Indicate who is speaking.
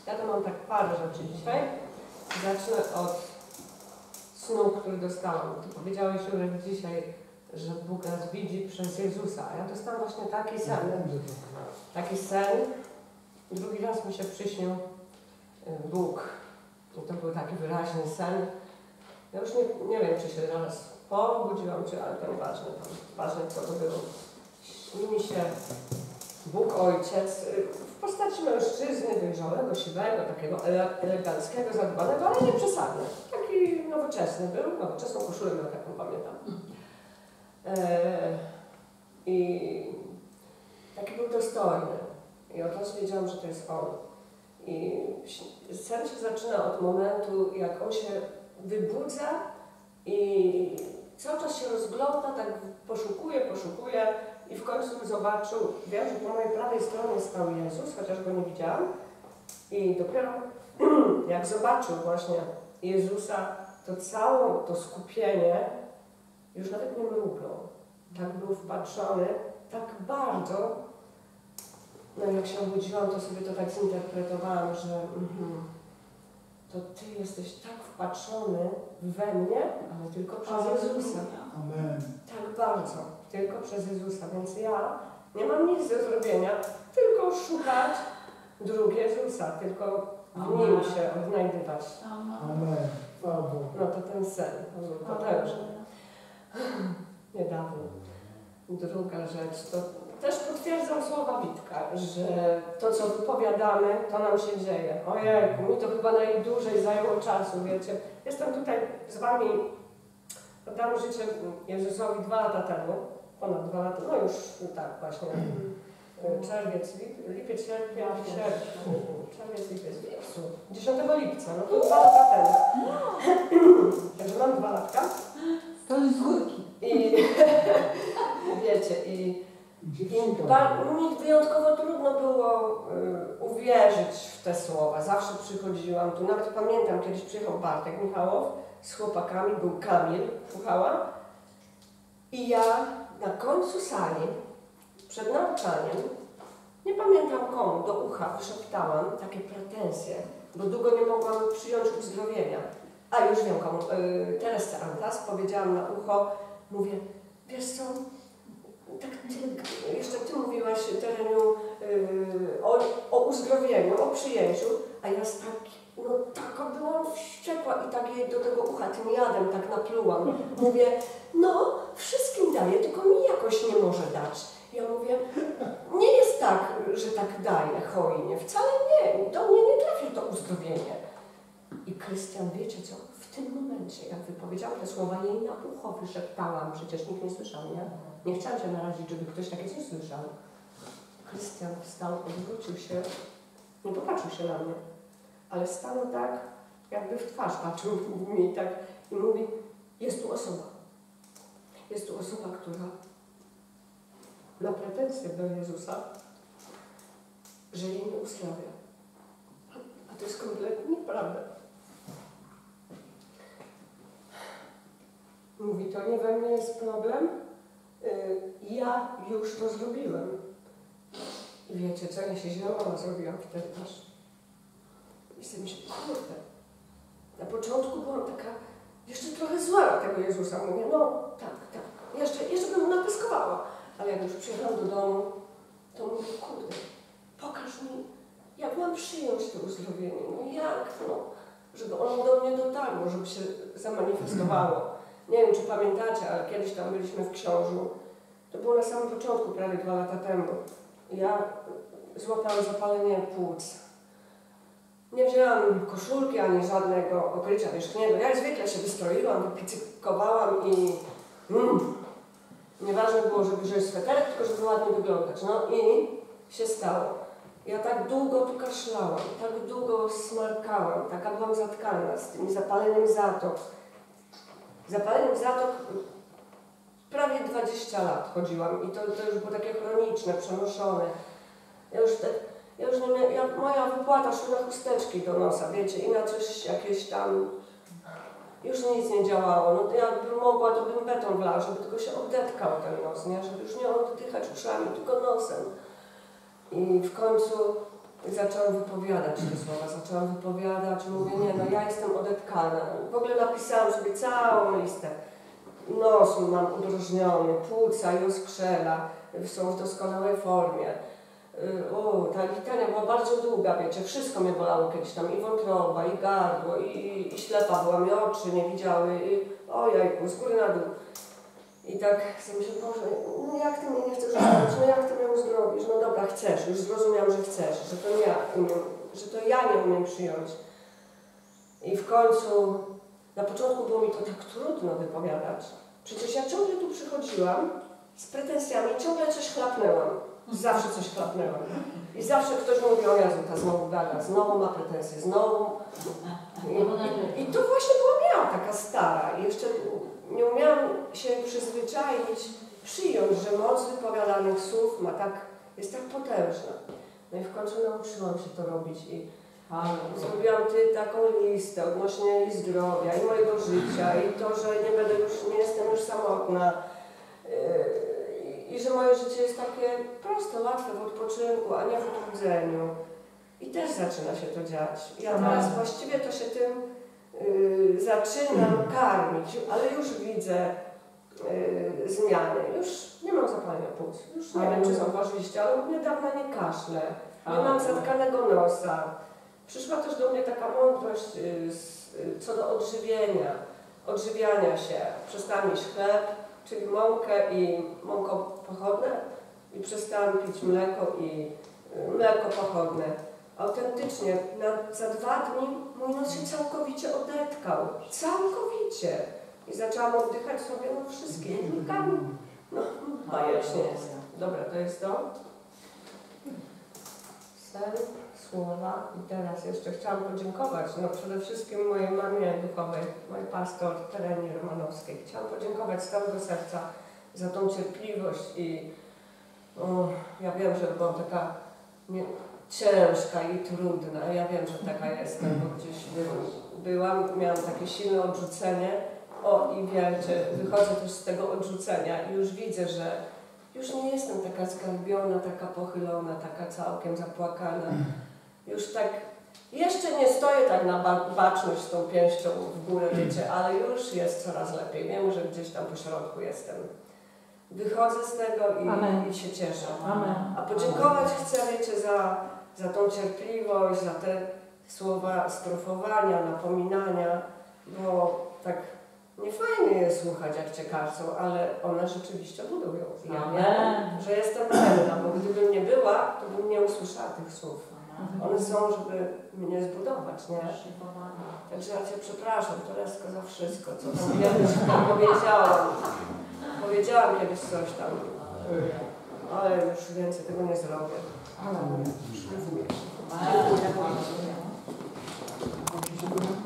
Speaker 1: Ja to mam tak parę rzeczy dzisiaj. Zacznę od snu, który dostałam. Ty powiedziałeś, Jurek, dzisiaj, że Bóg nas widzi przez Jezusa. A ja dostałam właśnie taki sen. Taki sen. Drugi raz mi się przyśnił Bóg. I to był taki wyraźny sen. Ja już nie wiem, czy się zaraz pobudziłam, czy, ale to ważne, ważne co to było. Śni mi się Bóg Ojciec w postaci mężczyzny dojrzałego, siwego, takiego eleganckiego, zadbanego, ale nie przesadny. Taki nowoczesny był, nowoczesną koszulę miał, taką pamiętam. I taki był dostojny. I od razu wiedziałam, że to jest on. I sen się zaczyna od momentu, jak on się wybudza i cały czas się rozgląda, tak poszukuje i w końcu zobaczył, wiem, że po mojej prawej stronie stał Jezus, chociaż go nie widziałam. I dopiero jak zobaczył właśnie Jezusa, to całe to skupienie już nawet nie mrugnął. Tak był wpatrzony, tak bardzo. No i jak się obudziłam, to sobie to tak zinterpretowałam, że to Ty jesteś tak wpatrzony we mnie, ale tylko przez Jezusa.
Speaker 2: Amen.
Speaker 1: Tak bardzo, tylko przez Jezusa. Więc ja nie mam nic do zrobienia, tylko szukać dróg Jezusa, tylko w Nim się odnajdywać.
Speaker 2: Amen.
Speaker 1: No to ten sen, to był potężny. Niedawno. Druga rzecz, to też potwierdzam słowa Witka, że to, co wypowiadamy, to nam się dzieje. Ojejku, mi to chyba najdłużej zajęło czasu, wiecie. Jestem tutaj z Wami, oddałam życie Jezusowi 2 lata temu, ponad 2 lata, no już tak właśnie, czerwiec, lipiec, czerwiec, lipiec, Jezu, 10 lipca, no to 2 lata temu. Także mam 2 latka.
Speaker 3: To jest z górki.
Speaker 1: I wiecie, mi wyjątkowo trudno było uwierzyć w te słowa. Zawsze przychodziłam tu, nawet pamiętam, kiedyś przyjechał Bartek Michałow z chłopakami, był Kamil, słuchała. I ja na końcu sali, przed nauczaniem, nie pamiętam komu, do ucha wyszeptałam takie pretensje, bo długo nie mogłam przyjąć uzdrowienia. A już wiem komu, Teresce Antas, powiedziałam na ucho, mówię, wiesz co, tak jeszcze Ty mówiłaś, Tereniu, o uzdrowieniu, o przyjęciu, a ja taka byłam wściekła i tak jej do tego ucha tym jadem tak naplułam. Mówię, no wszystkim daje, tylko mi jakoś nie może dać. Ja mówię, nie jest tak, że tak daje hojnie, wcale nie, do mnie nie trafi to uzdrowienie. I Krystian, wiecie co, w tym momencie, jak wypowiedziałam te słowa, jej na ucho wyszeptałam, przecież nikt nie słyszał, nie? Nie chciałam się narazić, żeby ktoś takie coś słyszał. Krystian wstał, odwrócił się, nie popatrzył się na mnie, ale stanął tak, jakby w twarz patrzył mi tak i mówi, jest tu osoba. Jest tu osoba, która ma pretensje do Jezusa, że jej nie uzdrawia. A to jest kompletnie nieprawda. Mówi, to nie we mnie jest problem, ja już to zrobiłem. I wiecie co, ja się zielona zrobiłam wtedy też. I sobie myślę, kurde, na początku byłam taka, jeszcze trochę zła na tego Jezusa. Mówię, no tak, jeszcze bym napyskowała. Ale jak już przyjechałam do domu, to mówię, kurde, pokaż mi, jak mam przyjąć to uzdrowienie, no jak, żeby ono do mnie dotarło, żeby się zamanifestowało. Nie wiem, czy pamiętacie, ale kiedyś tam byliśmy w Książu. To było na samym początku, prawie 2 lata temu. Ja złapałam zapalenie płuc. Nie wzięłam koszulki ani żadnego okrycia wierzchniego. Ja zwykle się wystroiłam, wypicykowałam i nieważne było, żeby wziąć sweterek, tylko żeby ładnie wyglądać. No i się stało. Ja tak długo tu kaszlałam, tak długo smarkałam, taka byłam zatkana z tym zapaleniem zatok. Zapaleniem zatok prawie 20 lat chodziłam i to już było takie chroniczne, przenoszone. Moja wypłata szła na chusteczki do nosa, wiecie, i na coś jakieś tam, już nic nie działało. No to jakbym mogła, to bym beton wlał, żeby tylko się odetkał ten nos, nie? Żeby już nie oddychać uszami, tylko nosem. I w końcu I zaczęłam wypowiadać te słowa, zaczęłam wypowiadać, mówię, nie no, ja jestem odetkana. W ogóle napisałam sobie całą listę. Nos mam udrożniony, płuca i oskrzela, są w doskonałej formie. Ta litania była bardzo długa, wiecie, wszystko mnie bolało kiedyś tam, i wątroba, i gardło, i ślepa byłam, i oczy nie widziały, i ojejku, z góry na dół. I tak sobie myślę, Boże, no jak Ty mnie nie chcesz uzdrowić, no jak Ty mnie uzdrowisz, no dobra, chcesz, już zrozumiałam, że chcesz, że to nie ja umiem, że to ja nie umiem przyjąć. I w końcu, na początku było mi to tak trudno wypowiadać. Przecież ja ciągle tu przychodziłam z pretensjami, ciągle coś chlapnęłam. Zawsze coś chlapnęłam. I zawsze ktoś mówi, o Jezu, ta znowu gada, znowu ma pretensje, znowu. I to właśnie byłam ja, taka stara. I jeszcze nie umiałam się przyzwyczaić, przyjąć, że moc wypowiadanych słów jest tak potężna. No i w końcu nauczyłam się to robić i zrobiłam taką listę odnośnie jej zdrowia i mojego życia i to, że nie jestem już samotna i że moje życie jest takie proste, łatwe w odpoczynku, a nie w utrudzeniu. I też zaczyna się to dziać. Ja teraz właściwie to się tym zaczynam karmić, ale już widzę zmiany. Już nie mam zapalenia płuc. Już nie wiem, czy zauważyliście, ale niedawno nie kaszlę. Nie mam zatkanego nosa. Przyszła też do mnie taka mądrość co do odżywiania się. Przestałam jeść chleb, czyli mąkę i mąko pochodne i przestałam pić mleko i mleko pochodne. Autentycznie, za 2 dni mój nos się całkowicie odetkał. Całkowicie. I zaczęłam oddychać sobie wszystkimi tłukami. No, bajecznie jest. Dobra, to jest to. Sen, słowa. I teraz jeszcze chciałam podziękować, przede wszystkim mojej mamie duchowej, mojej pastor Terenie Romanowskiej. Chciałam podziękować z całego serca za tą cierpliwość i ja wiem, że byłam taka ciężka i trudna. Ja wiem, że taka jestem, bo gdzieś miałam takie silne odrzucenie. I wiecie, wychodzę też z tego odrzucenia i już widzę, że już nie jestem taka zgarbiona, taka pochylona, taka całkiem zapłakana. Już tak, jeszcze nie stoję tak na baczność z tą pięścią w górę, wiecie, ale już jest coraz lepiej. Wiem, że gdzieś tam po środku jestem. Wychodzę z tego i się cieszę.
Speaker 3: Amen.
Speaker 1: A podziękować chcę, wiecie, za tą cierpliwość, za te słowa strofowania, napominania, bo tak nie fajnie jest słuchać, jak Cię karcą, ale one rzeczywiście budują. Ja wiem, że jestem cenna, bo gdybym nie była, to bym nie usłyszała tych słów. One są, żeby mnie zbudować, nie? Także ja Cię przepraszam, Teresko, za wszystko, co tam kiedyś powiedziałam. Powiedziałam kiedyś coś tam, ale już więcej tego nie zrobię. Ale mówię, już nie